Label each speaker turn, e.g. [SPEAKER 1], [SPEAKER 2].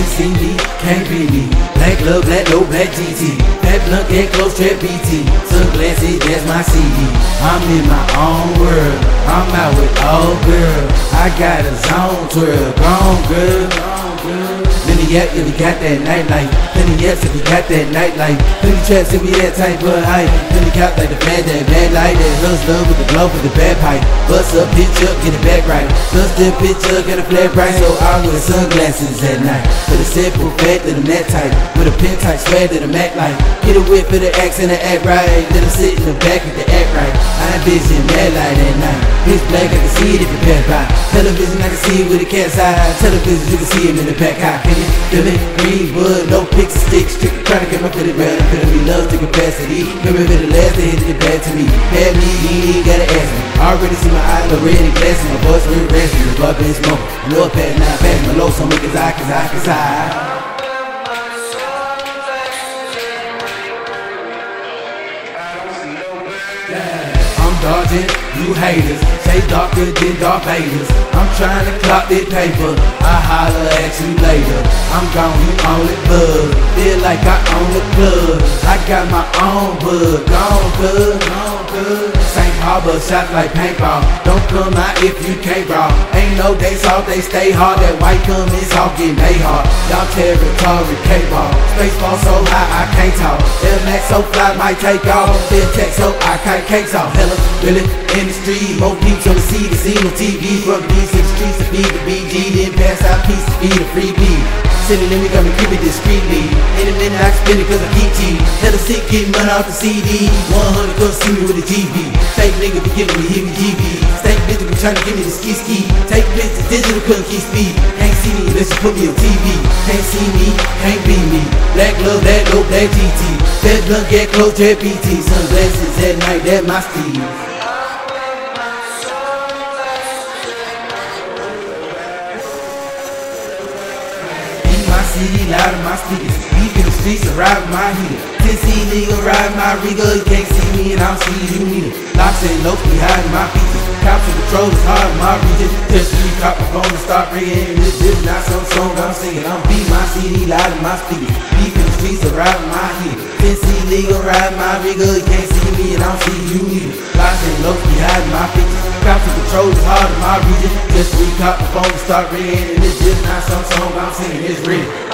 [SPEAKER 1] Can't see me, can't be me. Black love, black low, black GT. Fat blunt, get close, trap BT. Sunglasses, that's my CD. I'm in my own world. I'm out with all girls. I got a zone 12. Gone girl. Plenty yaps if you got that nightlife. Plenty yaps if you got that nightlife. Plenty traps if you that type of height. Plenty cop like the bad, that bad light. That hustler with the glow with the bad pipe. Bust up, pitch up, get it back right. Bust that pitch up, get a flat bright. So I wear sunglasses at night. For the simple fact that I'm that tight. With a pin tight swag that I'm act like. Get a whip for the accent and act right. Let him sit in the back with the act right. I envision that light at night. Pitch black, I can see it if you pass by. Television, I can see it with a cat's eye. Television, you can see him in the back eye. Can you feel it? Greenwood, no picks and sticks. Trick trying to get my fitted brand. Feel me, love to capacity. Remember the last they hit it bad to me. Bad me, you ain't gotta ask me. Already see my eyes already glassy. My voice real raspy. The bug been smoke. I know it bad now, pass my low. So make his eye, cause I. I'm dodging, you haters. Say darker than Darth Vader's. I'm trying to clock this paper. I holler at you later. I'm gone, you own it, bud. Feel like I own the club. I got my own bud. Gone, good. St. Harbor shots like paintball. Don't come out if you can't brawl. Ain't no days off, they stay hard. That white come is all getting they hard. Y'all territory K-ball. Space ball so high I can't talk. Air Max so fly might take off. Feel tech so I can't cakes off. Hella, really, in the street. More peeps on the CD, seen on TV. From these streets to feed the BG. Then pass out piece to feed a free beat. Sitting in me, got me keep it discreetly. In a minute I can spend it cause I keep cheap. Hella sick, getting money off the CD. 100 come see me with a GB. Fake nigga be giving me heebie-jeebie. Stank bitch be trying to give me the ski-ski. Take pictures, digital couldn't keep speed. Can't see me unless you put me on TV. Can't see me, can't be me. Black love, black low, black GT. Fat blunt, get close, trap BT. Sunglasses at night, that my Steve. City, loud in my speakers. Deep in the streets, I ride with my heater. 10C nigga, ride my Riga. You can't see me and I don't see you neither. Locks and lopes behind my features. Cops and patrol is hard in my region. Just me, cop my phone and start ringing. This not some song I'm singing. I'm beat my CD, loud in my speakers. Deep in the streets, I ride with my heater. 10C nigga, ride my Riga. You can't see me and I don't see you neither. Locks and lopes behind my features. Cops and patrol is hard in my region. Just me, cop my phone and start ringing. This not some song I'm singing. It's real.